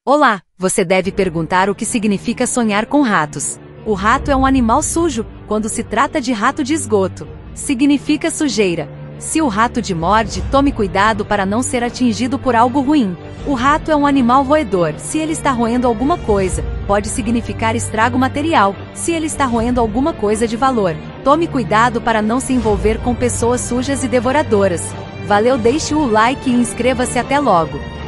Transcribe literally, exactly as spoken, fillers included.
Olá, você deve perguntar o que significa sonhar com ratos. O rato é um animal sujo, quando se trata de rato de esgoto. Significa sujeira. Se o rato te morde, tome cuidado para não ser atingido por algo ruim. O rato é um animal roedor. Se ele está roendo alguma coisa, pode significar estrago material. Se ele está roendo alguma coisa de valor, tome cuidado para não se envolver com pessoas sujas e devoradoras. Valeu, deixe o like e inscreva-se até logo.